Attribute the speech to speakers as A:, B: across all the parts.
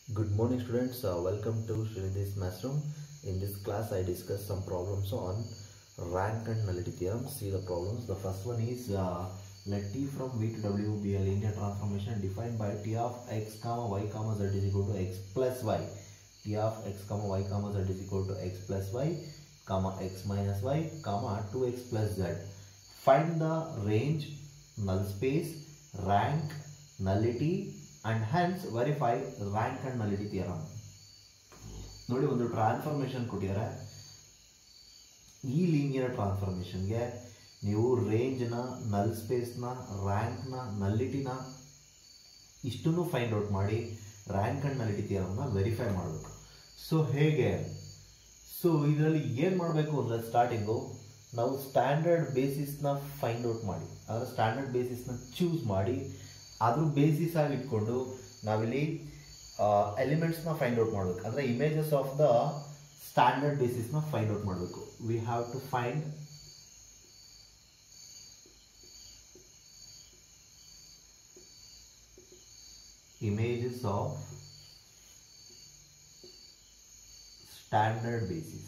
A: Good morning students, welcome to Srinidhi's Mathroom. In this class I discuss some problems on rank and nullity theorem. See the problems. The first one is let T from V to W be a linear transformation defined by T of x comma y comma z is equal to x plus y. T of x comma y comma z is equal to x plus y comma x minus y comma 2x plus z. Find the range, null space, rank, nullity and hence verify rank and nullity theorem. ನೋಡಿ ಒಂದು transformation ಕೊಟ್ಟಿದ್ದಾರೆ. ಈ linear ಟ್ರಾನ್ಸ್ಫಾರ್ಮೇಷನ್ಗೆ ನೀವು ರೇಂಜ್ನ, ನಲ್ ಸ್ಪೇಸ್ನ, ರ್ಯಾಂಕ್ನ, ನಲ್ಲಿಟಿನ ಇಷ್ಟನ್ನು find out ಮಾಡಿ ರ್ಯಾಂಕ್ ಅಂಡ್ ನಲ್ಲಿಟಿ ಥಿಯರಮ್ನ ವೆರಿಫೈ ಮಾಡಬೇಕು. ಸೊ ಹೇಗೆ? ಸೊ ಇದರಲ್ಲಿ ಏನು ಮಾಡಬೇಕು ಅಂದರೆ ಸ್ಟಾರ್ಟಿಂಗು ನಾವು ಸ್ಟ್ಯಾಂಡರ್ಡ್ ಬೇಸಿಸ್ನ ಫೈಂಡ್ ಔಟ್ ಮಾಡಿ, ಅಂದರೆ ಸ್ಟ್ಯಾಂಡರ್ಡ್ ಬೇಸಿಸ್ನ ಚೂಸ್ ಮಾಡಿ ಅದ್ರ ಬೇಸಿಸ್ ಆಗಿ ಇಟ್ಕೊಂಡು ನಾವಿಲ್ಲಿ ಎಲಿಮೆಂಟ್ಸ್ನ ಫೈಂಡ್ ಔಟ್ ಮಾಡಬೇಕು. ಅಂದರೆ ಇಮೇಜಸ್ ಆಫ್ ದ ಸ್ಟ್ಯಾಂಡರ್ಡ್ ಬೇಸಿಸ್ನ ಫೈಂಡ್ ಔಟ್ ಮಾಡಬೇಕು. We have to find images of standard basis.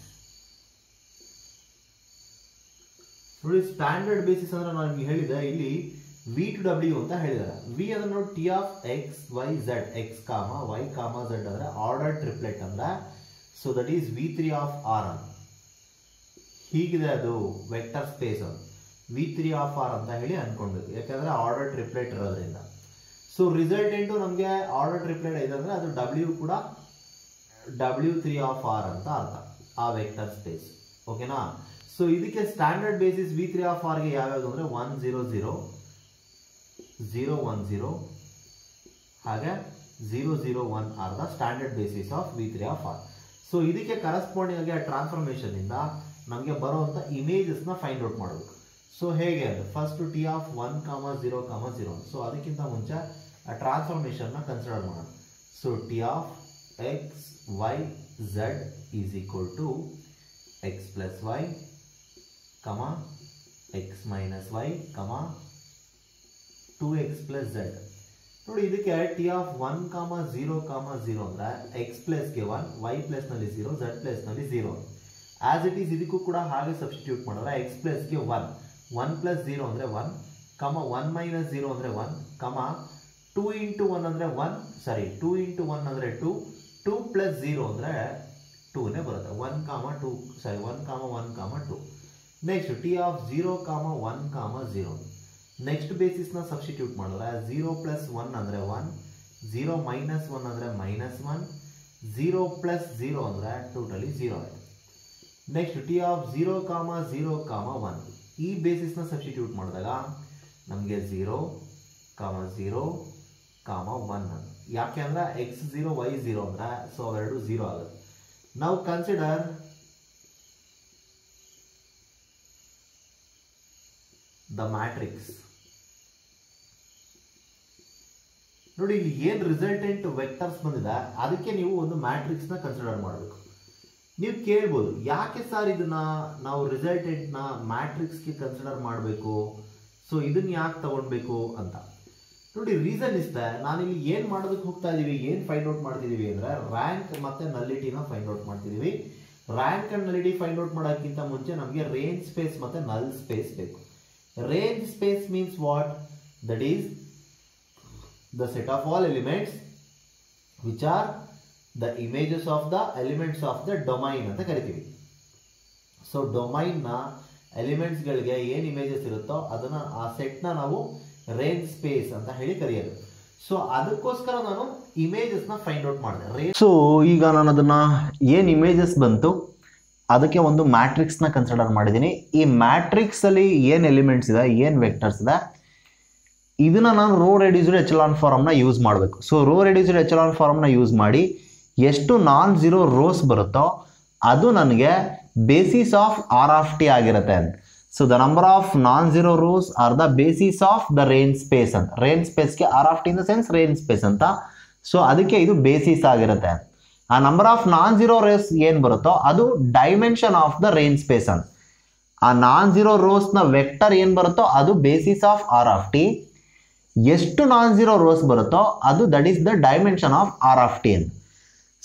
A: ನೋಡಿ ಸ್ಟ್ಯಾಂಡರ್ಡ್ ಬೇಸಿಸ್ ಅಂದ್ರೆ ನಾನು ನಿಮಗೆ ಹೇಳಿದೆ ಇಲ್ಲಿ V to W ಅಂತ ಹೇಳಿದ್ದಾರೆ. V ಅಂದ್ರೆ ನೋಡಿ T of x, y, z, x, y, z ಅಂದ್ರೆ ಆರ್ಡರ್ ಟ್ರಿಪ್ಲೆಟ್ ಅಂದ್ರೆ so that is V3 of R. ಹೀಗಿದೆ ಅದು vector space V3 of R ಅಂತ ಹೇಳಿ ಅನ್ಕೊಳ್ಬೇಕು, ಯಾಕಂದ್ರೆ ಆರ್ಡರ್ ಟ್ರಿಪ್ಲೆಟ್ ಇರೋದ್ರಿಂದ. ಸೊ ರಿಸಲ್ಟೆಂಟು ನಮಗೆ ಆರ್ಡರ್ ಟ್ರಿಪ್ಲೆಟ್ ಇದೆ ಅಂದ್ರೆ ಅದು W ಕೂಡ W3 of R ಅಂತ ಅರ್ಥ, ಆ ವೆಕ್ಟರ್ ಸ್ಪೇಸ್. ಓಕೆನಾ? ಸೊ ಇದಕ್ಕೆ standard basis V3 of R ಗೆ ಯಾವ್ಯಾವುದು ಅಂದ್ರೆ 1 0 0 0 1 0 ಹಾಗೆ 0 0 1 are the standard basis of V3 of R. So ಇದಕ್ಕೆ ಕರೆಸ್ಪಾಂಡಿಂಗ್ ಆಗಿ ಆ ಟ್ರಾನ್ಸ್ಫಾರ್ಮೇಷನ್ ಇಂದ ನಮಗೆ ಬರುವಂತ ಇಮೇಜಸ್ ನ ಫೈಂಡ್ ಔಟ್ ಮಾಡಬೇಕು. ಸೊ ಹೇಗೆ ಅಂದ್ರೆ ಫಸ್ಟ್ T of 1 0 0. ಸೊ ಅದಕ್ಕಿಂತ ಮುಂಚೆ ಆ ಟ್ರಾನ್ಸ್ಫಾರ್ಮೇಷನ್ ನ ಕನ್ಸಿಡರ್ ಮಾಡೋಣ. So T of x y z is equal to x plus y comma x minus y comma 2x plus z. ನೋಡಿ ಇದಕ್ಕೆ T of 1 0 0 ಅಂದ್ರೆ x plus ಗೆ 1, y plus ನಲ್ಲಿ 0, z plus ನಲ್ಲಿ 0. ಆಸ್ ಇಟ್ ಈಸ್ ಇದಕ್ಕೂ ಕೂಡ ಹಾಗೆ substitute ಮಾಡಿದ್ರೆ x plus ಗೆ 1, 1 plus 0 ಅಂದ್ರೆ 1, 1 minus 0 ಅಂದ್ರೆ 1, 2 into 1 ಅಂದ್ರೆ 1, ಸಾರಿ 2 into 1 ಅಂದ್ರೆ 2, 2 plus 0 ಅಂದ್ರೆ 2 ನೇ ಬರುತ್ತೆ. 1 2 sorry 1 1 2. Next T of 0 1 0. Next basis ನ ಸಬ್ಸ್ಟಿಟ್ಯೂಟ್ ಮಾಡಿದ್ರೆ 0 plus 1 ಅಂದ್ರೆ 1, 0 minus 1 ಅಂದ್ರೆ -1, 0 plus 0 ಅಂದ್ರೆ ಟೋಟಲಿ 0 ಆಯ್ತು. Next T of 0 0 1. ಈ ಬೇಸಿಸ್ ನ ಸಬ್ಸ್ಟಿಟ್ಯೂಟ್ ಮಾಡಿದಾಗ ನಮಗೆ 0 0 1. ಯಾಕೆ ಅಂದ್ರೆ x0 y0 ಅಂದ್ರೆ ಸೊ ಅವೆರಡು 0 ಆಗುತ್ತೆ. ನಾವು ಕನ್ಸಿಡರ್ ದ ಮ್ಯಾಟ್ರಿಕ್ಸ್. ನೋಡಿ ಇಲ್ಲಿ ಏನ್ ರಿಸಲ್ಟೆಂಟ್ ವೆಕ್ಟರ್ಸ್ ಬಂದಿದೆ ಅದಕ್ಕೆ ನೀವು ಒಂದು ಮ್ಯಾಟ್ರಿಕ್ಸ್ ನ ಕನ್ಸಿಡರ್ ಮಾಡಬೇಕು. ನೀವು ಕೇಳ್ಬೋದು ಯಾಕೆ ಸರ್ ಇದನ್ನ ನಾವು ರಿಸಲ್ಟೆಂಟ್ ನ ಮ್ಯಾಟ್ರಿಕ್ಸ್ ಗೆ ಕನ್ಸಿಡರ್ ಮಾಡಬೇಕು, ಸೊ ಇದನ್ನ ಯಾಕೆ ತಗೊಳ್ಬೇಕು ಅಂತ. ನೋಡಿ ರೀಸನ್ ಇಷ್ಟೇ, ನಾನಿಲ್ಲಿ ಏನ್ ಮಾಡೋದಕ್ಕೆ ಹೋಗ್ತಾ ಇದೀವಿ, ಏನ್ ಫೈಂಡ್ ಔಟ್ ಮಾಡ್ತಿದೀವಿ ಅಂದ್ರೆ ರ್ಯಾಂಕ್ ಮತ್ತೆ ನಲ್ಲಿಟಿನ ಫೈಂಡ್ ಔಟ್ ಮಾಡ್ತಿದೀವಿ. Rank and nullity find out ಮಾಡೋಕ್ಕಿಂತ ಮುಂಚೆ ನಮಗೆ ರೇಂಜ್ ಸ್ಪೇಸ್ ಮತ್ತೆ ನಲ್ ಸ್ಪೇಸ್ ಬೇಕು. Range space means what? That is the set of all elements which are the images of the elements of the domain ಅಂತ ಕರಿತೀವಿ. So domain ನ elements ಗಳಿಗೆ ಏನ್ ಇಮೇಜಸ್ ಇರುತ್ತೋ ಅದನ್ನ ಆ ಸೆಟ್ ನ ನಾವು ರೇಂಜ್ ಸ್ಪೇಸ್ ಅಂತ ಹೇಳಿ ಕರೆಯೋದು. ಸೊ ಅದಕ್ಕೋಸ್ಕರ ನಾನು ಇಮೇಜಸ್ ನ ಫೈಂಡ್ ಔಟ್ ಮಾಡಿದೆ. ಸೊ ಈಗ ನಾನು ಅದನ್ನ ಏನ್ ಇಮೇಜಸ್ ಬಂತು ಅದಕ್ಕೆ ಒಂದು ಮ್ಯಾಟ್ರಿಕ್ಸ್ ನ ಕನ್ಸಿಡರ್ ಮಾಡಿದ್ದೀನಿ. ಈ ಮ್ಯಾಟ್ರಿಕ್ಸ್ ಅಲ್ಲಿ ಏನ್ ಎಲಿಮೆಂಟ್ಸ್ ಇದೆ, ಏನ್ ವೆಕ್ಟರ್ಸ್ ಇದೆ, ಇದನ್ನ ನಾನು ರೋ ರೆಡ್ಯೂಸ್ಡ್ ಎಚೆಲಾನ್ ಫಾರ್ಮ್ ನ ಯೂಸ್ ಮಾಡಬೇಕು. So row reduced echelon form ನ ಯೂಸ್ ಮಾಡಿ ಎಷ್ಟು ನಾನ್ ಝೀರೋ ರೋಸ್ ಬರುತ್ತೋ ಅದು ನನಗೆ basis of R of T ಆಗಿರುತ್ತೆ. So the number of non zero rows are the basis of the range space ಅಂತ. ರೇಂಜ್ ಸ್ಪೇಸ್ಗೆ R of T in the sense range space ಅಂತ. So ಅದಕ್ಕೆ ಇದು basis ಆಗಿರುತ್ತೆ. ಆ number of non zero rows ಏನ್ ಬರುತ್ತೋ ಅದು dimension of the range space ಅಂತ. ಆ ನಾನ್ ಝೀರೋ ರೋಸ್ ನ ವೆಕ್ಟರ್ ಏನ್ ಬರುತ್ತೋ ಅದು basis of R of T. ಎಷ್ಟು ನಾನ್ ಝೀರೋ ರೋಸ್ ಬರುತ್ತೋ ಅದು that is the dimension of R of T.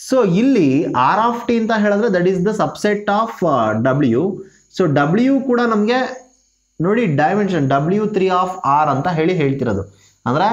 A: So ಇಲ್ಲಿ ಆರ್ ಆಫ್ ಟಿ ಅಂತ ಹೇಳಿದ್ರೆ that is the subset of W. So W ಕೂಡ ನಮಗೆ ನೋಡಿ ಡೈಮೆನ್ಷನ್ W3 ಆಫ್ ಆರ್ ಅಂತ ಹೇಳ್ತಿರೋದು ಅಂದ್ರೆ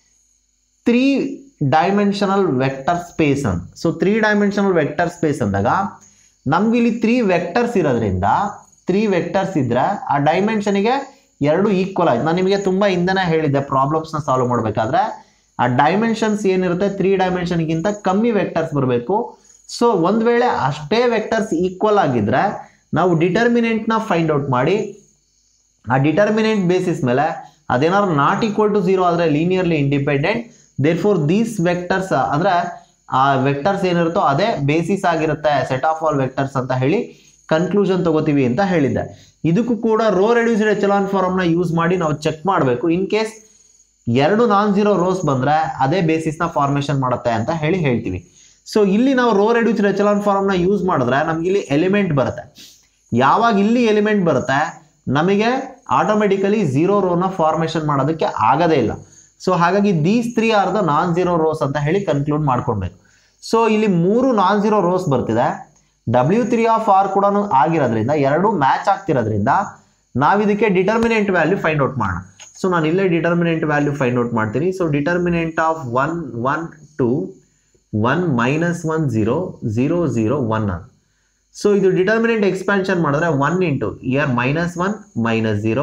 A: 3 ಡೈಮೆನ್ಷನಲ್ ವೆಕ್ಟರ್ ಸ್ಪೇಸ್ ಅಂತ. ಸೊ 3 ಡೈಮೆನ್ಷನಲ್ ವೆಕ್ಟರ್ ಸ್ಪೇಸ್ ಅಂದಾಗ ನಮ್ಗೆ ಇಲ್ಲಿ 3 ವೆಕ್ಟರ್ಸ್ ಇರೋದ್ರಿಂದ 3 ವೆಕ್ಟರ್ಸ್ ಇದ್ರೆ ಆ ಡೈಮೆನ್ಷನ್ಗೆ 2 ಈಕ್ವಲ್ ಆಯ್ತು. ನಾನು ನಿಮಗೆ ತುಂಬಾ ಹಿಂದೆನೇ ಹೇಳಿದ್ದೆ ಪ್ರಾಬ್ಲಮ್ಸ್ನ ಸಾಲ್ವ್ ಮಾಡಬೇಕಾದ್ರೆ ಆ ಡೈಮೆನ್ಷನ್ಸ್ ಏನಿರುತ್ತೆ 3 ಡೈಮೆನ್ಷನ್ಗಿಂತ ಕಮ್ಮಿ ವೆಕ್ಟರ್ಸ್ ಬರಬೇಕು. ಸೊ ಒಂದ್ ವೇಳೆ ಅಷ್ಟೇ ವೆಕ್ಟರ್ಸ್ ಈಕ್ವಲ್ ಆಗಿದ್ರೆ ನಾವು ಡಿಟರ್ಮಿನೆಂಟ್ನ ಫೈಂಡ್ ಔಟ್ ಮಾಡಿ ಆ ಡಿಟರ್ಮಿನೆಂಟ್ ಬೇಸಿಸ್ ಮೇಲೆ ಅದೇನಾದ್ರು ನಾಟ್ ಈಕ್ವಲ್ ಟು 0 ಆದರೆ linearly independent. Therefore these vectors ಅಂದ್ರೆ ಆ ವೆಕ್ಟರ್ಸ್ ಏನಿರುತ್ತೋ ಅದೇ ಬೇಸಿಸ್ ಆಗಿರುತ್ತೆ ಸೆಟ್ ಆಫ್ ಆಲ್ ವೆಕ್ಟರ್ಸ್ ಅಂತ ಹೇಳಿ ಕನ್ಕ್ಲೂಷನ್ ತಗೋತೀವಿ ಅಂತ ಹೇಳಿದ್ದೆ. ಇದಕ್ಕೂ ಕೂಡ ರೋ ರೆಡ್ಯೂಸ್ಡ್ ಎಚೆಲಾನ್ ಫಾರ್ಮ್ನ ಯೂಸ್ ಮಾಡಿ ನಾವು ಚೆಕ್ ಮಾಡಬೇಕು. In case 2 non zero rows ಬಂದ್ರೆ ಅದೇ ಬೇಸಿಸ್ನ ಫಾರ್ಮೇಶನ್ ಮಾಡುತ್ತೆ ಅಂತ ಹೇಳ್ತೀವಿ. ಸೊ ಇಲ್ಲಿ ನಾವು ರೋ ರೆಡ್ಯೂಸ್ಡ್ ಎಚೆಲಾನ್ ಫಾರ್ಮ್ನ ಯೂಸ್ ಮಾಡಿದ್ರೆ ನಮ್ಗೆ ಇಲ್ಲಿ ಎಲಿಮೆಂಟ್ ಬರುತ್ತೆ. ಯಾವಾಗ ಇಲ್ಲಿ ಎಲಿಮೆಂಟ್ ಬರುತ್ತೆ ನಮಗೆ ಆಟೋಮೆಟಿಕಲಿ 0 ರೋನ ಫಾರ್ಮೇಶನ್ ಮಾಡೋದಕ್ಕೆ ಆಗದೇ ಇಲ್ಲ. ಸೊ ಹಾಗಾಗಿ these 3 are the non zero rows ಅಂತ ಹೇಳಿ ಕನ್ಕ್ಲೂಡ್ ಮಾಡ್ಕೊಳ್ಬೇಕು. ಸೊ ಇಲ್ಲಿ 3 ನಾನ್ ಝೀರೋ ರೋಸ್ ಬರ್ತಿದೆ. W3 ಆಫ್ ಆರ್ ಕೂಡ ಆಗಿರೋದ್ರಿಂದ 2 ಮ್ಯಾಚ್ ಆಗ್ತಿರೋದ್ರಿಂದ ನಾವು ಇದಕ್ಕೆ ಡಿಟರ್ಮಿನೆಂಟ್ ವ್ಯಾಲ್ಯೂ ಫೈಂಡ್ ಔಟ್ ಮಾಡೋಣ. ಸೊ ನಾನು ಇಲ್ಲೇ ಡಿಟರ್ಮಿನೆಂಟ್ ವ್ಯಾಲ್ಯೂ ಫೈಂಡ್ ಔಟ್ ಮಾಡ್ತೀನಿ. So determinant of 1 1 2 1 -1 0 0 0 1. ಸೊ ಇದು ಡಿಟರ್ಮಿನೆಂಟ್ ಎಕ್ಸ್ಪಾನ್ಷನ್ ಮಾಡಿದ್ರೆ 1 ಇಂಟು ಇಯರ್ -1 -0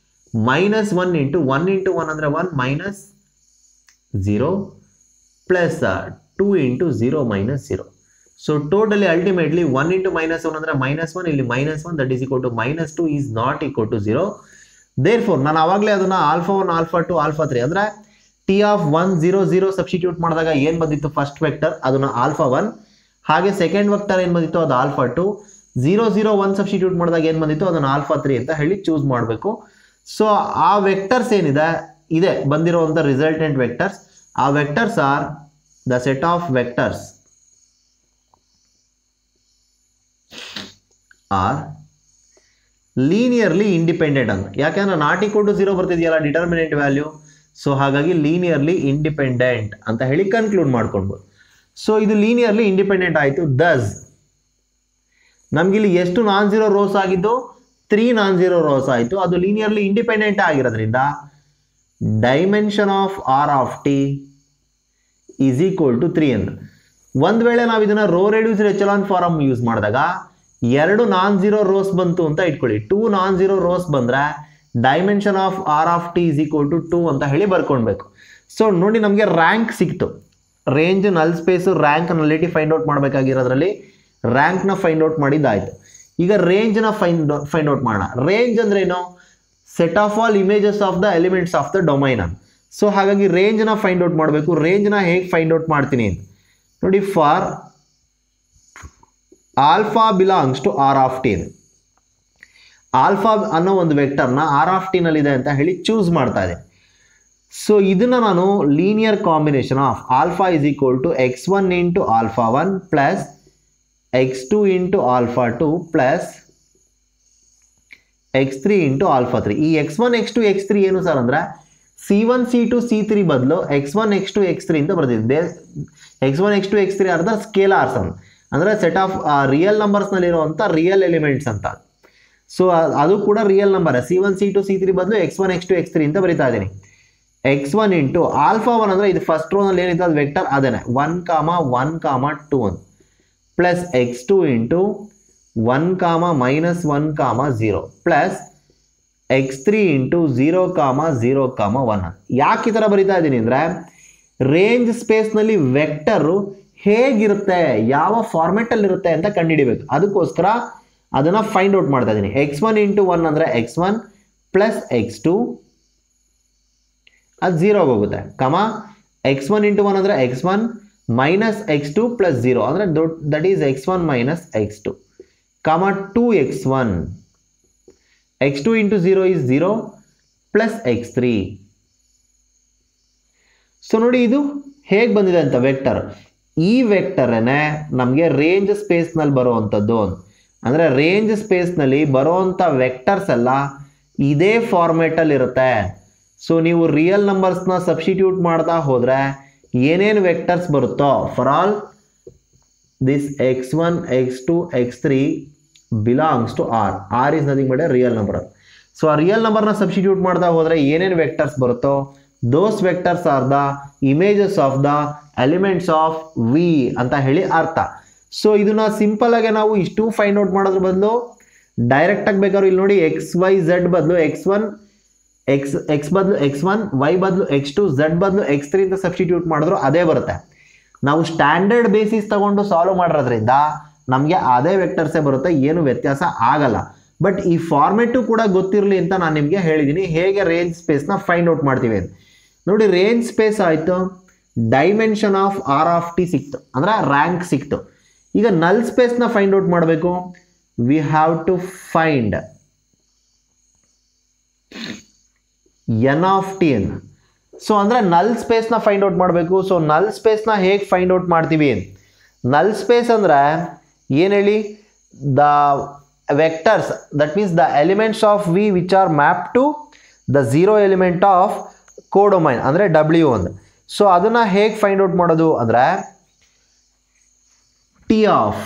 A: -1 ಇಂಟು 1 ಇಂಟು 1 ಅಂದರೆ 1 -0 plus 2 into 0 -0. So totally ultimately 1 into -1 ಅಂದರೆ -1 ಇಲ್ಲಿ -1 that is equal to -2 is not equal to 0. Therefore ನಾನು ಆವಾಗಲೇ ಅದನ್ನ α1 α2 α3 ಅಂದ್ರೆ ಟಿ ಆಫ್ 1 0 0 ಸಬ್ಸ್ಟಿಟ್ಯೂಟ್ ಮಾಡಿದಾಗ ಏನು ಬಂದಿತ್ತು ಫಸ್ಟ್ ವೆಕ್ಟರ್ ಅದನ್ನ α1, ಹಾಗೆ ಸೆಕೆಂಡ್ ವೆಕ್ಟರ್ ಏನು ಬಂದಿತ್ತು ಅದು α2, 0 0 1 ಸಬ್ಸ್ಟಿಟ್ಯೂಟ್ ಮಾಡಿದಾಗ ಏನು ಬಂದಿತ್ತು ಅದನ್ನ α3 ಅಂತ ಹೇಳಿ ಚೂಸ್ ಮಾಡಬೇಕು. ಸೊ ಆ ವೆಕ್ಟರ್ಸ್ ಇದೆ ಬಂದಿರುವಂಥ ರಿಸಲ್ಟೆಂಟ್ ವೆಕ್ಟರ್ಸ್. ಆ vectors are the set of vectors are linearly independent ಅಂತ. ಯಾಕಂದ್ರೆ ನಾಟ್ ಈಕ್ವಲ್ ಟು 0 ಬರ್ತಿದೆಯಲ್ಲ ಡಿಟರ್ಮಿನೆಂಟ್ ವ್ಯಾಲ್ಯೂ. ಸೊ ಹಾಗಾಗಿ ಲೀನಿಯರ್ಲಿ ಇಂಡಿಪೆಂಡೆಂಟ್ ಅಂತ ಹೇಳಿ ಕನ್ಕ್ಲೂಡ್ ಮಾಡ್ಕೊಳ್ಬೋದು. ಸೊ ಇದು ಲೀನಿಯರ್ಲಿ ಇಂಡಿಪೆಂಡೆಂಟ್ ಆಯಿತು. ದಸ್ ನಮ್ಗಿಲ್ಲಿ ಎಷ್ಟು ನಾನ್ ಝೀರೋ ರೋಸ್ ಆಗಿದ್ದು 3 ನಾನ್ ಝೀರೋ ರೋಸ್ ಆಯಿತು. ಅದು ಲೀನಿಯರ್ಲಿ ಇಂಡಿಪೆಂಡೆಂಟ್ ಆಗಿರೋದ್ರಿಂದ dimension of R of T is equal to 3 ಅಂತ. ಒಂದು ವೇಳೆ ನಾವು ಇದನ್ನ row reduced echelon form use ಮಾಡಿದಾಗ 2 ನಾನ್ ಝೀರೋ ರೋಸ್ ಬಂತು ಅಂತ ಇಟ್ಕೊಳ್ಳಿ. 2 ನಾನ್ ಝೀರೋ ರೋಸ್ ಬಂದ್ರೆ dimension of R of T is equal to 2 ಅಂತ ಹೇಳಿ ಬರ್ಕೊಳ್ಬೇಕು. ಸೊ ನೋಡಿ ನಮಗೆ ರ್ಯಾಂಕ್ ಸಿಕ್ತು. Range null space rank nullity find out ಮಾಡಬೇಕಾಗಿರೋದ್ರಲ್ಲಿ ರ್ಯಾಂಕ್ನ ಫೈಂಡ್ ಔಟ್ ಮಾಡಿದ್ದಾಯ್ತು. ಈಗ ರೇಂಜ್ನ ಫೈಂಡ್ ಔಟ್ ಮಾಡೋಣ. ರೇಂಜ್ ಅಂದ್ರೆ ಏನು? Set of all images of the elements of the domain. So ಹಾಗಾಗಿ ರೇಂಜ್ನ ಫೈಂಡ್ ಔಟ್ ಮಾಡಬೇಕು. ರೇಂಜ್ನ ಹೇಗೆ ಫೈಂಡ್ ಔಟ್ ಮಾಡ್ತೀನಿ ಅಂತ ನೋಡಿ. For alpha belongs to R of T. Alpha ಅನ್ನೋ ಒಂದು ವೆಕ್ಟರ್ನ ಆರ್ ಆಫ್ ಟಿ ನಲ್ಲಿದೆ ಅಂತ ಹೇಳಿ ಚೂಸ್ ಮಾಡ್ತಾ ಇದೆ. ಸೊ ಇದನ್ನ ನಾನು linear combination of alpha is equal to x1 into α1 plus x2 into α2 plus x3 into α3. ಈ x1 x2 x3 ಏನು ಸರ್ ಅಂದ್ರೆ C1 C2 C3 ಬದಲು x1 x2 x3 ಅಂತ ಬರ್ತಿದೆ. x1 x2 x3 R the scalars ಅಂದ್ರೆ set of real numbers ನಲ್ಲಿರುವಂಥ real elements ಅಂತ. So ಅದು ಕೂಡ real number. C1 C2 C3 ಬದಲು x1 x2 x3 ಅಂತ ಬರಿತಾ ಇದ್ದೀನಿ. x1 ಇಂಟು α1 ಅಂದರೆ ಇದು ಫಸ್ಟ್ ರೋನಲ್ಲಿ ಏನಿದೆ ಅದು ವೆಕ್ಟರ್ ಅದೇನೆ 1 1 2 ಅಂತ plus x2 into 1 -1 0 plus x3 into 0 0 1. ಯಾಕೆ ಈ ಥರ ಬರಿತಾ ಇದ್ದೀನಿ ಅಂದರೆ ರೇಂಜ್ ಸ್ಪೇಸ್ನಲ್ಲಿ ವೆಕ್ಟರು ಹೇಗಿರುತ್ತೆ, ಯಾವ ಫಾರ್ಮೆಟಲ್ಲಿ ಇರುತ್ತೆ ಅಂತ ಕಂಡುಹಿಡಿಬೇಕು. ಅದಕ್ಕೋಸ್ಕರ ಅದನ್ನು ಫೈಂಡ್ ಔಟ್ ಮಾಡ್ತಾ ಇದ್ದೀನಿ. x1 ಇಂಟು 1 ಅಂದರೆ x1 ಪ್ಲಸ್ x2 ಅದು 0 ಹೋಗುತ್ತೆ x1 ಇಂಟು 1 ಅಂದರೆ x1 ಮೈನಸ್ x2 ಪ್ಲಸ್ 0 ಅಂದರೆ that is x1 minus x2 2x1 x2 into 0 is 0 plus x3. So ನೋಡಿ ಇದು ಹೇಗೆ ಬಂದಿದೆ ಅಂತ ವೆಕ್ಟರ್. ಈ ವೆಕ್ಟರನ್ನೇ ನಮಗೆ ರೇಂಜ್ ಸ್ಪೇಸ್ನಲ್ಲಿ ಬರುವಂಥದ್ದು. ಅಂದರೆ ರೇಂಜ್ ಸ್ಪೇಸ್ನಲ್ಲಿ ಬರುವಂಥ ವೆಕ್ಟರ್ಸ್ ಎಲ್ಲ ಇದೇ ಫಾರ್ಮೇಟಲ್ಲಿ ಇರುತ್ತೆ. ಸೊ ನೀವು ರಿಯಲ್ ನಂಬರ್ಸ್ನ ಸಬ್ಸ್ಟಿಟ್ಯೂಟ್ ಮಾಡ್ತಾ ಹೋದರೆ ಏನೇನು ವೆಕ್ಟರ್ಸ್ ಬರುತ್ತೋ for all this x1 x2 x3 belongs to r. R is nothing but a real number. So ಆ ರಿಯಲ್ ನಂಬರ್ನ ಸಬ್ಸ್ಟಿಟ್ಯೂಟ್ ಮಾಡ್ತಾ ಹೋದ್ರೆ ಏನೇನು ವೆಕ್ಟರ್ಸ್ ಬರುತ್ತೋ those vectors are the images of the elements of V ಅಂತ ಹೇಳಿ ಅರ್ಥ. ಸೊ ಇದನ್ನ ಸಿಂಪಲ್ ಆಗಿ ನಾವು ಇಷ್ಟು ಫೈಂಡ್ ಔಟ್ ಮಾಡೋದ್ರ ಬದಲು ಡೈರೆಕ್ಟ್ ಆಗಿ ಬೇಕಾದ್ರೂ ಇಲ್ಲಿ ನೋಡಿ ಎಕ್ಸ್ ವೈ ಝೆಡ್ ಬದಲು ಎಕ್ಸ್ ಬದಲು x1 y ಬದಲು x2 z ಬದಲು x3 ಅಂತ ಸಬ್ಸ್ಟಿಟ್ಯೂಟ್ ಮಾಡಿದ್ರು ಅದೇ ಬರುತ್ತೆ. ನಾವು ಸ್ಟ್ಯಾಂಡರ್ಡ್ ಬೇಸಿಸ್ ತಗೊಂಡು ಸಾಲ್ವ್ ಮಾಡಿರೋದ್ರಿಂದ ನಮಗೆ ಅದೇ ವೆಕ್ಟರ್ಸೇ ಬರುತ್ತೆ, ಏನು ವ್ಯತ್ಯಾಸ ಆಗಲ್ಲ. ಬಟ್ ಈ ಫಾರ್ಮೆಟು ಕೂಡ ಗೊತ್ತಿರಲಿ ಅಂತ ನಾನು ನಿಮಗೆ ಹೇಳಿದ್ದೀನಿ ಹೇಗೆ ರೇಂಜ್ ಸ್ಪೇಸ್ನ ಫೈಂಡ್ ಔಟ್ ಮಾಡ್ತೀವಿ ಅಂತ. ನೋಡಿ ರೇಂಜ್ ಸ್ಪೇಸ್ ಆಯಿತು, dimension of R of T ಸಿಕ್ತು, ಅಂದರೆ ರ್ಯಾಂಕ್ ಸಿಕ್ತು. ಈಗ ನಲ್ ಸ್ಪೇಸ್ನ ಫೈಂಡ್ ಔಟ್ ಮಾಡಬೇಕು. We have to find N of T ಅಂತ. ಸೊ ಅಂದರೆ ನಲ್ ಸ್ಪೇಸ್ನ ಫೈಂಡ್ ಔಟ್ ಮಾಡಬೇಕು. ಸೊ ನಲ್ ಸ್ಪೇಸ್ನ ಹೇಗೆ ಫೈಂಡ್ ಔಟ್ ಮಾಡ್ತೀವಿ? ನಲ್ ಸ್ಪೇಸ್ ಅಂದರೆ ಏನು ಹೇಳಿ, the vectors that means the elements of V which are map to the zero element of codomain ಅಂದರೆ ಡಬ್ಲ್ಯೂ ಒಂದು. ಸೊ ಅದನ್ನು ಹೇಗೆ ಫೈಂಡ್ ಔಟ್ ಮಾಡೋದು ಅಂದರೆ T of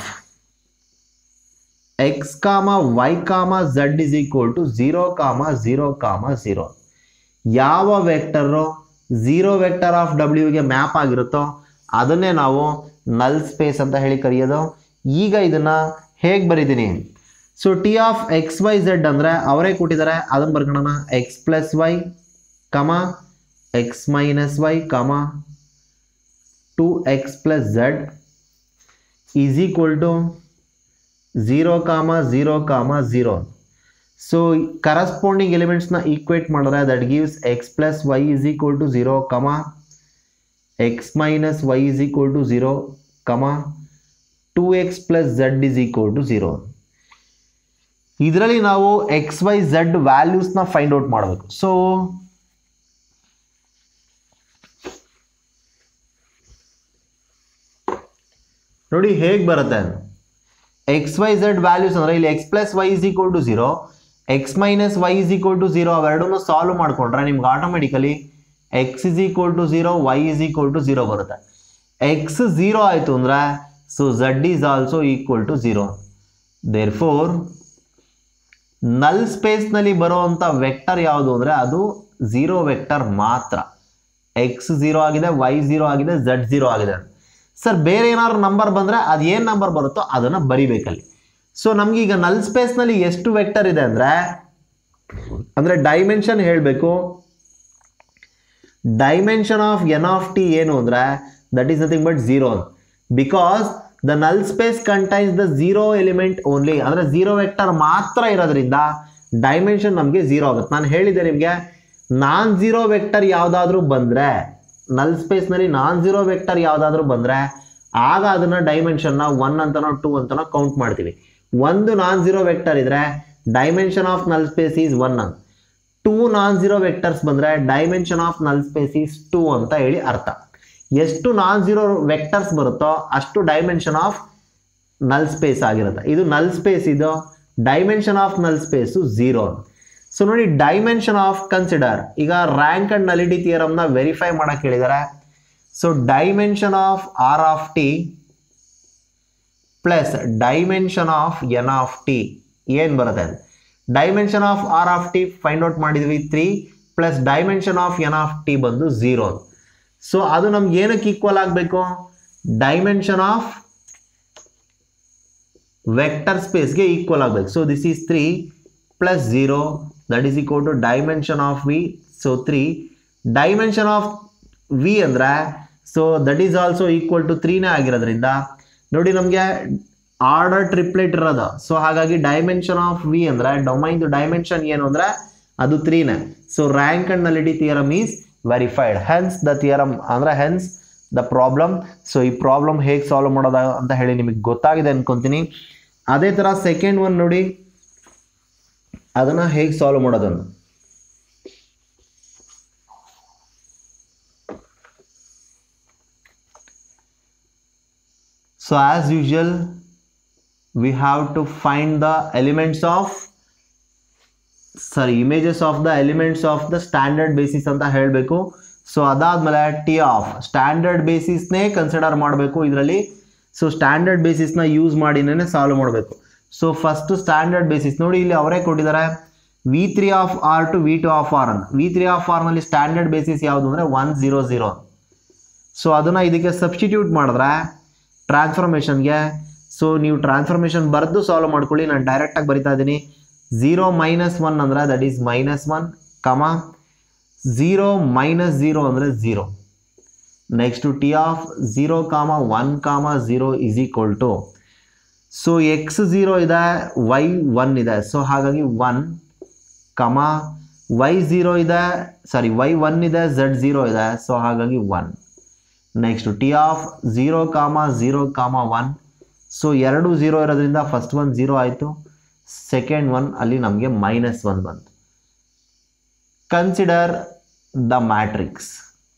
A: x comma y comma z is equal to 0, 0, 0. ಯಾವ vector zero vector of ಡಬ್ಲ್ಯೂಗೆ map ಆಗಿರುತ್ತೋ ಅದನ್ನೇ ನಾವು ನಲ್ ಸ್ಪೇಸ್ ಅಂತ ಹೇಳಿ ಕರೆಯೋದು. ಈಗ ಇದನ್ನ ಹೇಗೆ ಬರೀತೀನಿ? So T of x Y z ಅಂದರೆ ಅವರೇ ಕೊಟ್ಟಿದ್ದಾರೆ, ಅದನ್ನು ಬರ್ಕೊಳ್ಳೋಣ. X plus y comma x minus y comma 2x plus z is equal to 0, 0, 0. So corresponding ಎಲಿಮೆಂಟ್ಸ್ನ ಈಕ್ವೇಟ್ ಮಾಡಿದ್ರೆ that gives x plus y is equal to 0, x minus y is equal to 0, 2x plus z is equal to 0. ಇದರಲ್ಲಿ ನಾವು x Y z ವ್ಯಾಲ್ಯೂಸ್ನ find out ಮಾಡಬೇಕು. So ನೋಡಿ ಹೇಗೆ ಬರುತ್ತೆ, x Y z values ಅಂದರೆ ಇಲ್ಲಿ x plus y is equal to 0, x minus y is equal to 0 ಅವೆರಡನ್ನು ಸಾಲ್ವ್ ಮಾಡ್ಕೊಂಡ್ರೆ ನಿಮ್ಗೆ automatically x is equal to 0, y is equal to 0 ಬರುತ್ತೆ. ಎಕ್ಸ್ 0 ಆಯಿತು ಅಂದರೆ so z is also equal to 0. Therefore null ಸ್ಪೇಸ್ನಲ್ಲಿ ಬರುವಂಥ vector ಯಾವುದು ಅಂದರೆ ಅದು 0 ವೆಕ್ಟರ್ ಮಾತ್ರ. ಎಕ್ಸ್ 0 ಆಗಿದೆ, ವೈ 0 ಆಗಿದೆ, ಝಡ್ 0 ಆಗಿದೆ. ಸರ್ ಬೇರೆ ಏನಾದ್ರು ನಂಬರ್ ಬಂದರೆ ಅದು ಏನು ನಂಬರ್ ಬರುತ್ತೋ ಅದನ್ನು ಬರಿಬೇಕಲ್ಲಿ. ಸೊ ನಮಗೀಗ ನಲ್ ಸ್ಪೇಸ್ನಲ್ಲಿ ಎಷ್ಟು ವೆಕ್ಟರ್ ಇದೆ ಅಂದರೆ ಡೈಮೆನ್ಷನ್ ಹೇಳಬೇಕು. Dimension of N of T ಏನು ಅಂದರೆ that is nothing but 0, because the null space contains the 0 element only. ಅಂದರೆ 0 ವೆಕ್ಟರ್ ಮಾತ್ರ ಇರೋದ್ರಿಂದ ಡೈಮೆನ್ಷನ್ ನಮಗೆ 0 ಆಗುತ್ತೆ. ನಾನು ಹೇಳಿದ್ದೆ ನಿಮಗೆ, ನಾನ್ 0 ವೆಕ್ಟರ್ ಯಾವುದಾದ್ರೂ ಬಂದರೆ ನಲ್ ಸ್ಪೇಸ್ನಲ್ಲಿ ನಾನ್ 0 ವೆಕ್ಟರ್ ಯಾವುದಾದ್ರೂ ಬಂದರೆ ಆಗ ಅದನ್ನು ಡೈಮೆನ್ಷನ್ನ 1 ಅಂತನೋ 2 ಅಂತನೋ ಕೌಂಟ್ ಮಾಡ್ತೀವಿ. ಒಂದು ನಾನ್ 0 ವೆಕ್ಟರ್ ಇದ್ರೆ dimension of null space is 1 ಅಂತ. 2 ನಾನ್ 0 ವೆಕ್ಟರ್ಸ್ ಬಂದರೆ dimension of null space is 2 ಅಂತ ಹೇಳಿ ಅರ್ಥ. ಎಷ್ಟು ನಾನ್ 0 ವೆಕ್ಟರ್ಸ್ ಬರುತ್ತೋ ಅಷ್ಟು ಡೈಮೆನ್ಷನ್ ಆಫ್ ನಲ್ ಸ್ಪೇಸ್ ಆಗಿರುತ್ತೆ. ಇದು ನಲ್ ಸ್ಪೇಸ್, ಇದು dimension of null space 0. So ನೋಡಿ ಡೈಮೆನ್ಷನ್ ಆಫ್ ಕನ್ಸಿಡರ್, ಈಗ ರ್ಯಾಂಕ್ ಅಂಡ್ ನಲಿಟಿ ಥಿಯರಮ್ನ ವೆರಿಫೈ ಮಾಡಕ್ಕೆ ಹೇಳಿದ್ದಾರೆ. So dimension of R of T plus dimension of N of T ಏನು ಬರುತ್ತೆ? Dimension of R of T find out ಮಾಡಿದ್ವಿ 3 plus dimension of N of T ಬಂದು 0. So ಅದು ನಮ್ಗೆ ಏನಕ್ಕೆ ಈಕ್ವಲ್ ಆಗಬೇಕು? ಡೈಮೆನ್ಷನ್ ಆಫ್ ವೆಕ್ಟರ್ ಸ್ಪೇಸ್ಗೆ ಈಕ್ವಲ್ ಆಗಬೇಕು. So this is 3 plus 0 that is equal to dimension of V. So 3 dimension of V ಅಂದರೆ so that is also equal to 3ನೇ ಆಗಿರೋದ್ರಿಂದ ನೋಡಿ ನಮಗೆ ಆರ್ಡರ್ ಟ್ರಿಪ್ಲೆಟ್ ಇರೋದು. ಸೊ ಹಾಗಾಗಿ ಡೈಮೆನ್ಷನ್ ಆಫ್ ವಿ ಅಂದರೆ ಡೊಮೈನ್ದು ಡೈಮೆನ್ಷನ್ ಏನು ಅಂದರೆ ಅದು 3ನೇ. So rank and nullity theorem is verified. Hence the theorem ಅಂದರೆ ಹೆನ್ಸ್ ದ ಪ್ರಾಬ್ಲಮ್. ಸೊ ಈ ಪ್ರಾಬ್ಲಮ್ ಹೇಗೆ ಸಾಲ್ವ್ ಮಾಡೋದು ಅಂತ ಹೇಳಿ ನಿಮಗೆ ಗೊತ್ತಾಗಿದೆ ಅನ್ಕೊತೀನಿ. ಅದೇ ಥರ ಸೆಕೆಂಡ್ ಒನ್ ನೋಡಿ, ಅದನ್ನು ಹೇಗೆ ಸಾಲ್ವ್ ಮಾಡೋದನ್ನು. So as usual we have to find the elements of images of the elements of the standard basis ಅಂತ ಹೇಳಬೇಕು. ಸೊ ಅದಾದ್ಮೇಲೆ ಟಿ ಆಫ್ ಸ್ಟ್ಯಾಂಡರ್ಡ್ ಬೇಸಿಸ್ನೇ ಕನ್ಸಿಡರ್ ಮಾಡಬೇಕು ಇದರಲ್ಲಿ. ಸೊ ಸ್ಟ್ಯಾಂಡರ್ಡ್ ಬೇಸಿಸ್ನ ಯೂಸ್ ಮಾಡಿನೇ ಸಾಲ್ವ್ ಮಾಡಬೇಕು. ಸೊ ಫಸ್ಟ್ ಸ್ಟ್ಯಾಂಡರ್ಡ್ ಬೇಸಿಸ್ ನೋಡಿ, ಇಲ್ಲಿ ಅವರೇ ಕೊಟ್ಟಿದ್ದಾರೆ V3 of R to V2 of R ಅಂತ. V3 ಆಫ್ ಆರ್ ನಲ್ಲಿ ಸ್ಟ್ಯಾಂಡರ್ಡ್ ಬೇಸಿಸ್ ಯಾವುದು ಅಂದರೆ 100. ಸೊ ಅದನ್ನು ಇದಕ್ಕೆ ಸಬ್ಸ್ಟಿಟ್ಯೂಟ್ ಮಾಡಿದ್ರೆ ಟ್ರಾನ್ಸ್ಫಾರ್ಮೇಷನ್ಗೆ, ಸೊ ನೀವು ಟ್ರಾನ್ಸ್ಫಾರ್ಮೇಷನ್ ಬರೆದು ಸಾಲ್ವ್ ಮಾಡ್ಕೊಳ್ಳಿ. ನಾನು ಡೈರೆಕ್ಟಾಗಿ ಬರಿತಾ ಇದ್ದೀನಿ. 0 - 1 ಅಂದರೆ ದಟ್ ಈಸ್ -1, 0 - 0 ಅಂದರೆ 0. Next T of 0, 1, 0 is equal to, so x0 ಇದೆ, y1 ಇದೆ, ಸೊ ಹಾಗಾಗಿ 1, y0 ಇದೆ, ಸಾರಿ y1 ಇದೆ, z0 ಇದೆ, ಸೊ ಹಾಗಾಗಿ 1. ನೆಕ್ಸ್ಟ್ ಟಿ ಆಫ್ 0, 0, 1, ಸೊ 2 0 ಇರೋದ್ರಿಂದ ಫಸ್ಟ್ ಒನ್ 0 ಆಯಿತು, ಸೆಕೆಂಡ್ ಒನ್ ಅಲ್ಲಿ ನಮಗೆ -1 ಬಂತು. Consider the matrix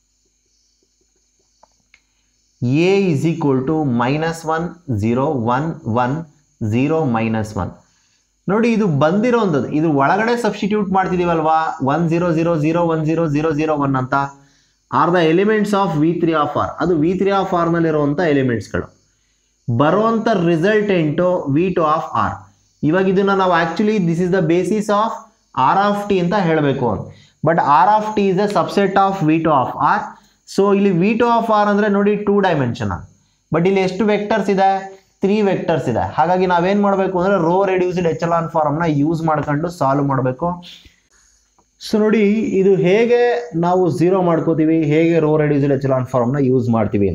A: A is equal to -1, 0, 1, 1, 0, -1. ನೋಡಿ ಇದು ಬಂದಿರೋಂಥದ್ದು, ಇದು ಒಳಗಡೆ ಸಬ್ಸ್ಟಿಟ್ಯೂಟ್ ಮಾಡ್ತಿದೀವಲ್ವಾ, 1 0 0 0 1 0 0 0 1 ಅಂತ are the elements of V3 of R. ಅದು V3 ಆಫ್ ಆರ್ ನಲ್ಲಿರುವಂಥ ಎಲಿಮೆಂಟ್ಸ್ಗಳು. ಬರುವಂಥ ರಿಸಲ್ಟೆಂಟು V2 ಆಫ್ ಆರ್. ಇವಾಗ ಇದನ್ನ ನಾವು actually this is the basis of R of T ಅಂತ ಹೇಳಬೇಕು ಅಂತ. But R of T is a subset of V2 of R. So ಇಲ್ಲಿ V2 of R ಅಂದರೆ ನೋಡಿ 2 ಡೈಮೆನ್ಷನಲ್, ಬಟ್ ಇಲ್ಲಿ ಎಷ್ಟು ವೆಕ್ಟರ್ಸ್ ಇದೆ, 3 ವೆಕ್ಟರ್ಸ್ ಇದೆ. ಹಾಗಾಗಿ ನಾವೇನು ಮಾಡಬೇಕು ಅಂದರೆ ರೋ ರೆಡ್ಯೂಸ್ಡ್ ಎಚೆಲಾನ್ ಫಾರ್ಮ್ನ ಯೂಸ್ ಮಾಡ್ಕೊಂಡು ಸಾಲ್ವ್ ಮಾಡಬೇಕು. ಸೊ ನೋಡಿ ಇದು ಹೇಗೆ ನಾವು 0 ಮಾಡ್ಕೋತೀವಿ, ಹೇಗೆ ರೋ ರೆಡ್ಯೂಸ್ಡ್ ಎಚೆಲಾನ್ ಫಾರ್ಮ್ನ ಯೂಸ್ ಮಾಡ್ತೀವಿ.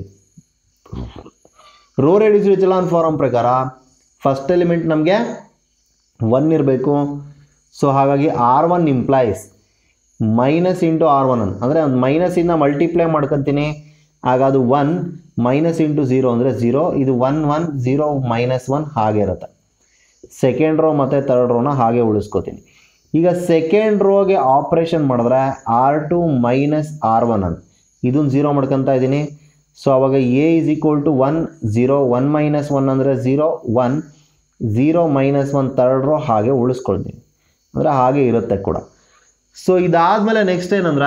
A: ರೋ ರೆಡ್ಯೂಸ್ಡ್ ಎಚೆಲಾನ್ ಫಾರ್ಮ್ ಪ್ರಕಾರ ಫಸ್ಟ್ ಎಲಿಮೆಂಟ್ ನಮಗೆ 1 ಇರಬೇಕು. ಸೊ ಹಾಗಾಗಿ R1 ಇಂಪ್ಲೈಸ್ -× R1 ಅಂದರೆ ಒಂದು ಮೈನಸಿಂದ ಮಲ್ಟಿಪ್ಲೈ ಮಾಡ್ಕೊತೀನಿ, ಆಗ ಅದು 1 -× 0 ಅಂದರೆ 0, ಇದು 1 1 0 -1 ಹಾಗೆ ಇರುತ್ತೆ. ಸೆಕೆಂಡ್ ರೋ ಮತ್ತು ಥರ್ಡ್ ರೋನ ಹಾಗೆ ಉಳಿಸ್ಕೋತೀನಿ. ಈಗ ಸೆಕೆಂಡ್ ರೋಗೆ ಆಪ್ರೇಷನ್ ಮಾಡಿದ್ರೆ R2 - R1 ಅಂತ ಇದನ್ನು 0 ಮಾಡ್ಕೊತಾ ಇದ್ದೀನಿ. ಸೊ ಅವಾಗ A is equal to 1 0 1 - 1 ಅಂದರೆ 0 1 0 -1 ಥರ್ಡ್ ರೋ ಹಾಗೆ ಉಳಿಸ್ಕೊಳ್ತೀನಿ, ಅಂದರೆ ಹಾಗೆ ಇರುತ್ತೆ ಕೂಡ. ಸೊ ಇದಾದ್ಮೇಲೆ ನೆಕ್ಸ್ಟ್ ಏನಂದ್ರೆ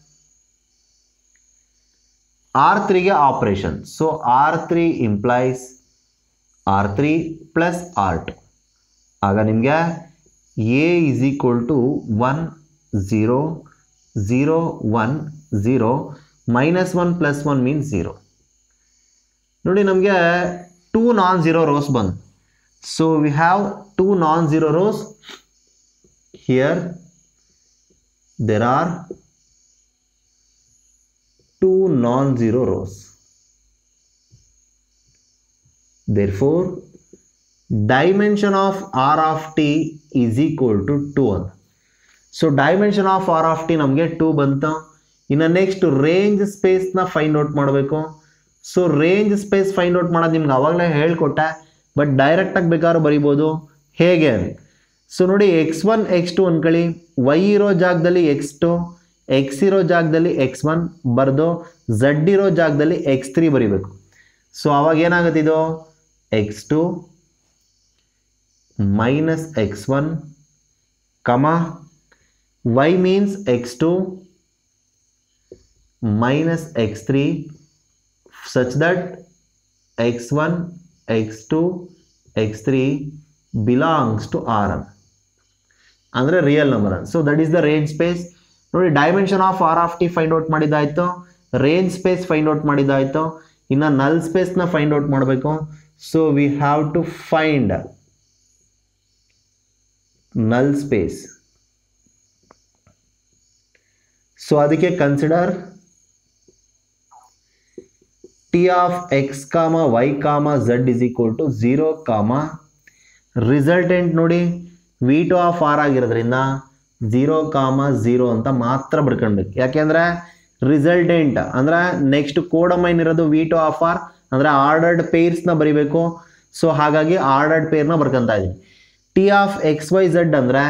A: R3ಗೆ operation. So R3 implies R3 + R2. ಆಗ ನಿಮಗೆ A is equal to 1 0 0 1 0 -1 + 1 means 0. ನೋಡಿ ನಮಗೆ 2 ನಾನ್-ಝೀರೋ ರೋಸ್ ಬಂತು. So we have 2 nonzero rows here. There are 2 non-zero rows. Therefore, dimension of R of t is equal to 2. So, dimension of R of t ನಮಗೆ 2 ಬಂತು. ಇನ್ನು next range ಸ್ಪೇಸ್ನ find out ಮಾಡಬೇಕು. So range space find out ಮಾಡೋದು ನಿಮ್ಗೆ ಆವಾಗಲೇ ಹೇಳ್ಕೊಟ್ಟೆ, but ಡೈರೆಕ್ಟಾಗಿ ಬೇಕಾದ್ರೂ ಬರಿಬೋದು. ಹೇಗೆ? ಸೊ ನೋಡಿ x1 x2 ಅಂದ್ಕೊಳ್ಳಿ, y ಇರೋ ಜಾಗದಲ್ಲಿ x2, x ಇರೋ ಜಾಗದಲ್ಲಿ x1 ಬರೆದು z ಇರೋ ಜಾಗದಲ್ಲಿ x3 ಬರಿಬೇಕು. ಸೊ ಅವಾಗ ಏನಾಗುತ್ತೆ, ಇದು x2 - x1, y means x2 - x3 such that x1 x2 x3 belongs to Rn. ಅಂದರೆ real number. So that is the range space. ನೋಡಿ dimension of R of T find out ಮಾಡಿದ್ದಾಯಿತು, range space find out ಮಾಡಿದ್ದಾಯಿತು, ಇನ್ನು null ಸ್ಪೇಸ್ನ find out ಮಾಡಬೇಕು. So we have to find null space. So ಅದಕ್ಕೆ consider T of x, y, z is equal to 0, resultant ನೋಡಿ V2 of R ಆಗಿರೋದ್ರಿಂದ 0, 0 ಅಂತ ಮಾತ್ರ ಬರ್ಕೊಳ್ಬೇಕು. ಯಾಕೆಂದರೆ ರಿಸಲ್ಟೆಂಟ್ ಅಂದರೆ ನೆಕ್ಸ್ಟ್ ಕೋಡಮೈನ್ ಇರೋದು V2 ಆಫ್ ಆರ್ ಅಂದರೆ ಆರ್ಡರ್ಡ್ ಪೇರ್ಸ್ನ ಬರಿಬೇಕು. ಸೊ ಹಾಗಾಗಿ ಆರ್ಡರ್ಡ್ ಪೇರ್ನ ಬರ್ಕೊತಾ ಇದ್ದೀನಿ. ಟಿ ಆಫ್ XYZ ಅಂದರೆ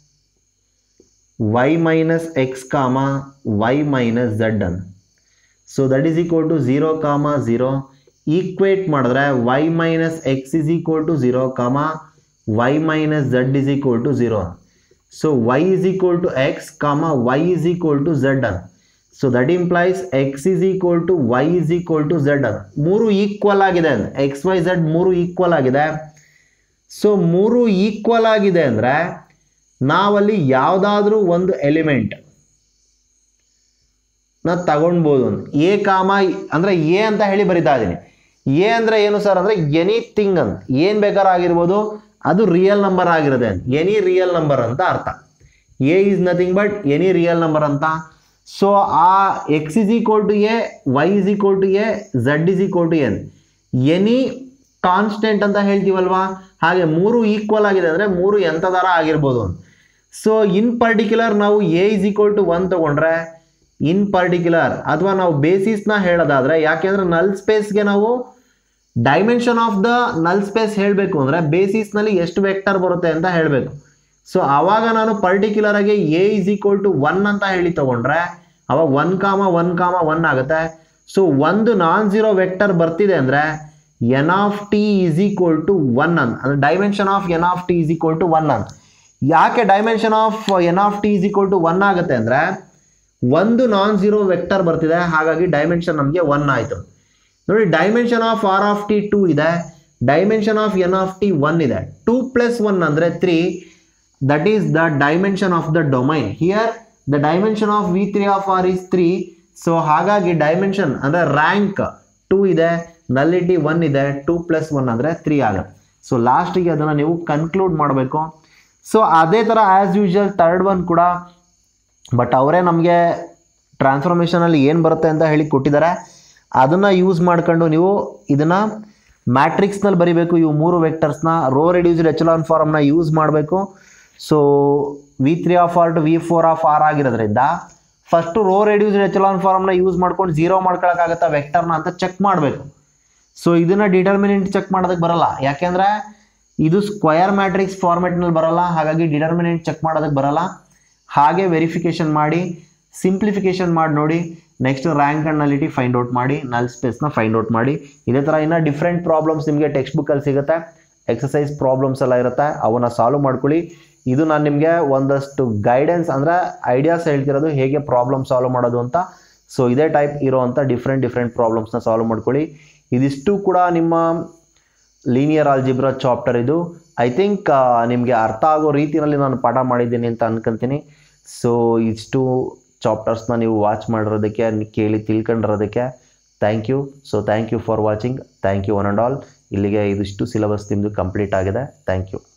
A: y - x, y - z ಅಂತ. So that is equal to 0, 0. Equate ಮಾಡಿದ್ರೆ y - x is equal to 0, y - z is equal to 0. So y is equal to x, y is equal to z. So that implies X is equal to Y is equal to Z ಅಂತ ಮೂರು equal ಆಗಿದೆ ಅಂದ್ರೆ X Y Z ಮೂರು equal ಆಗಿದೆ. So ಮೂರು equal ಆಗಿದೆ ಅಂದರೆ ನಾವಲ್ಲಿ ಯಾವುದಾದ್ರೂ ಒಂದು ಎಲಿಮೆಂಟ್ ನಾ ತಗೊಳ್ಬೋದು. ಎ ಕಾಮ ಅಂದರೆ ಎ ಅಂತ ಹೇಳಿ ಬರಿತಾ ಇದ್ದೀನಿ. ಎ ಅಂದರೆ ಏನು ಸರ್ ಅಂದರೆ ಎನಿಥಿಂಗ್ ಅಂತ, ಏನು ಬೇಕಾದ್ರೂ ಆಗಿರ್ಬೋದು, ಅದು ರಿಯಲ್ ನಂಬರ್ ಆಗಿರುತ್ತೆ ಅಂತ, ಎನಿ ರಿಯಲ್ ನಂಬರ್ ಅಂತ ಅರ್ಥ. A is nothing but any real number ಅಂತ. ಸೊ ಆ X is equal to a, Y is equal to a, Z is equal to N, any constant ಅಂತ ಹೇಳ್ತೀವಲ್ವಾ. ಹಾಗೆ ಮೂರು ಈಕ್ವಲ್ ಆಗಿದೆ ಅಂದರೆ ಮೂರು ಎಂಥದಾರ ಆಗಿರ್ಬೋದು ಅಂತ. ಸೊ ಇನ್ ಪರ್ಟಿಕ್ಯುಲರ್ ನಾವು ಎ ಇಸ್ ಈಕ್ವಲ್ ಟು 1 ತಗೊಂಡ್ರೆ ಇನ್ ಪರ್ಟಿಕ್ಯುಲರ್ ಅಥವಾ ನಾವು ಬೇಸಿಸ್ನ ಹೇಳೋದಾದ್ರೆ, ಯಾಕೆಂದ್ರೆ ನಲ್ ಸ್ಪೇಸ್ಗೆ ನಾವು dimension of the null space ಹೇಳಬೇಕು ಅಂದರೆ ಬೇಸಿಸ್ನಲ್ಲಿ ಎಷ್ಟು ವೆಕ್ಟರ್ ಬರುತ್ತೆ ಅಂತ ಹೇಳಬೇಕು. ಸೊ ಆವಾಗ ನಾನು ಪರ್ಟಿಕ್ಯುಲರ್ ಆಗಿ ಎ ಇಸ್ ಈಕ್ವಲ್ ಟು 1 ಅಂತ ಹೇಳಿ ತಗೊಂಡ್ರೆ ಅವಾಗ 1,1,1 ಆಗುತ್ತೆ. ಸೊ ಒಂದು ನಾನ್ ಝೀರೋ ವೆಕ್ಟರ್ ಬರ್ತಿದೆ ಅಂದರೆ N of T is equal to 1 ಅಂತ, ಅಂದರೆ dimension of N of T is equal to 1 ಅಂತ. ಯಾಕೆ dimension of N of T is equal to 1 ಆಗುತ್ತೆ ಅಂದರೆ ಒಂದು ನಾನ್ ಝೀರೋ ವೆಕ್ಟರ್ ಬರ್ತಿದೆ, ಹಾಗಾಗಿ ಡೈಮೆನ್ಷನ್ ನಮಗೆ 1 ಆಯಿತು. ನೋಡಿ, dimension of R of T 2 ಇದೆ, dimension of N of T 1 ಇದೆ. 2 + 1 ಅಂದರೆ 3, that is the dimension of the domain. Here the dimension of V3 of R is 3. So ಹಾಗಾಗಿ ಡೈಮೆನ್ಷನ್ ಅಂದರೆ ರ್ಯಾಂಕ್ 2 ಇದೆ, ನಲ್ಲಿಟಿ 1 ಇದೆ, 2 + 1 ಅಂದರೆ 3 ಆಗುತ್ತೆ. ಸೊ ಲಾಸ್ಟಿಗೆ ಅದನ್ನು ನೀವು ಕನ್ಕ್ಲೂಡ್ ಮಾಡಬೇಕು. ಸೊ ಅದೇ ಥರ ಆ್ಯಸ್ ಯೂಶುವಲ್ ಥರ್ಡ್ ಒನ್ ಕೂಡ, ಬಟ್ ಅವರೇ ನಮಗೆ ಟ್ರಾನ್ಸ್ಫಾರ್ಮೇಷನಲ್ಲಿ ಏನು ಬರುತ್ತೆ ಅಂತ ಹೇಳಿ ಕೊಟ್ಟಿದ್ದಾರೆ. ಅದನ್ನು ಯೂಸ್ ಮಾಡ್ಕೊಂಡು ನೀವು ಇದನ್ನು ಮ್ಯಾಟ್ರಿಕ್ಸ್ನಲ್ಲಿ ಬರೀಬೇಕು. ಇವು ಮೂರು ವೆಕ್ಟರ್ಸ್ನ ರೋ ರೆಡ್ಯೂಸ್ಡ್ ಎಚಲಾನ್ ಫಾರ್ಮ್ನ ಯೂಸ್ ಮಾಡಬೇಕು. So V3 of R to V4 of R ಆಗಿರೋದ್ರಿಂದ ಫಸ್ಟು ರೋ ರೆಡ್ಯೂಸ್ಡ್ ಎಚಲಾನ್ ಫಾರ್ಮ್ನ ಯೂಸ್ ಮಾಡ್ಕೊಂಡು 0 ಮಾಡ್ಕೊಳಕ್ಕಾಗತ್ತಾ ವೆಕ್ಟರ್ನ ಅಂತ ಚೆಕ್ ಮಾಡಬೇಕು. ಸೊ ಇದನ್ನು ಡಿಟರ್ಮಿನೆಂಟ್ ಚೆಕ್ ಮಾಡೋದಕ್ಕೆ ಬರಲ್ಲ, ಯಾಕೆಂದರೆ ಇದು ಸ್ಕ್ವಯರ್ ಮ್ಯಾಟ್ರಿಕ್ಸ್ ಫಾರ್ಮೆಟ್ನಲ್ಲಿ ಬರಲ್ಲ, ಹಾಗಾಗಿ ಡಿಟರ್ಮಿನೆಂಟ್ ಚೆಕ್ ಮಾಡೋದಕ್ಕೆ ಬರಲ್ಲ. ಹಾಗೆ ವೆರಿಫಿಕೇಶನ್ ಮಾಡಿ, ಸಿಂಪ್ಲಿಫಿಕೇಶನ್ ಮಾಡಿ ನೋಡಿ. Next rank and nullity find out ಮಾಡಿ, ನಲ್ ಸ್ಪೇಸ್ನ ಫೈಂಡ್ ಔಟ್ ಮಾಡಿ. ಇದೇ ಥರ ಇನ್ನೂ ಡಿಫ್ರೆಂಟ್ ಪ್ರಾಬ್ಲಮ್ಸ್ ನಿಮಗೆ ಟೆಕ್ಸ್ಟ್ ಬುಕ್ಕಲ್ಲಿ ಸಿಗುತ್ತೆ, ಎಕ್ಸಸೈಸ್ ಪ್ರಾಬ್ಲಮ್ಸ್ ಎಲ್ಲ ಇರುತ್ತೆ, ಅವನ್ನ ಸಾಲ್ವ್ ಮಾಡ್ಕೊಳ್ಳಿ. ಇದು ನಾನು ನಿಮಗೆ ಒಂದಷ್ಟು ಗೈಡೆನ್ಸ್ ಅಂದರೆ ಐಡಿಯಾಸ್ ಹೇಳ್ತಿರೋದು ಹೇಗೆ ಪ್ರಾಬ್ಲಮ್ ಸಾಲ್ವ್ ಮಾಡೋದು ಅಂತ. ಸೊ ಇದೇ ಟೈಪ್ ಇರೋವಂಥ ಡಿಫ್ರೆಂಟ್ ಪ್ರಾಬ್ಲಮ್ಸ್ನ ಸಾಲ್ವ್ ಮಾಡ್ಕೊಳ್ಳಿ. ಇದಿಷ್ಟು ಕೂಡ ನಿಮ್ಮ ಲೀನಿಯರ್ ಆಲ್ಜಿಬ್ರಾ ಚಾಪ್ಟರ್. ಇದು ಐ ಥಿಂಕ್ ನಿಮಗೆ ಅರ್ಥ ಆಗೋ ರೀತಿಯಲ್ಲಿ ನಾನು ಪಾಠ ಮಾಡಿದ್ದೀನಿ ಅಂತ ಅನ್ಕೊಂತೀನಿ. ಸೊ ಇಷ್ಟು ಚಾಪ್ಟರ್ಸ್ನ ನೀವು ವಾಚ್ ಮಾಡಿರೋದಕ್ಕೆ, ಕೇಳಿ ತಿಳ್ಕೊಂಡಿರೋದಕ್ಕೆ thank you. So thank you for watching. Thank you one and all. ಇಲ್ಲಿಗೆ ಇದಿಷ್ಟು ಸಿಲೆಬಸ್ ನಿಮ್ಮದು ಕಂಪ್ಲೀಟ್ ಆಗಿದೆ. Thank you.